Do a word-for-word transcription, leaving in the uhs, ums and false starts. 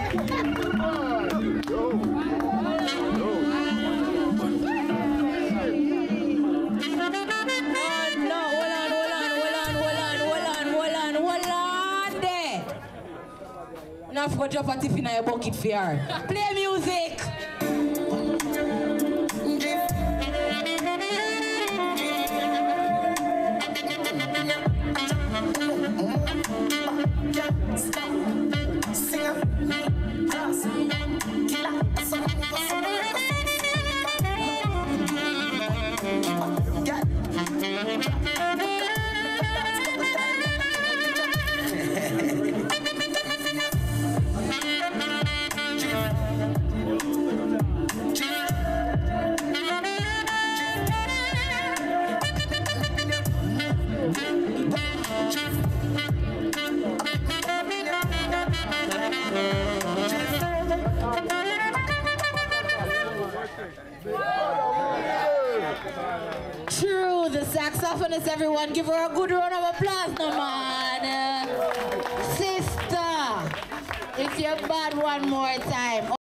Enough for drop a tip in your bucket for her. Play music! True, the saxophonist, everyone. Give her a good round of applause, no man. Uh, sister, if you're bad one more time.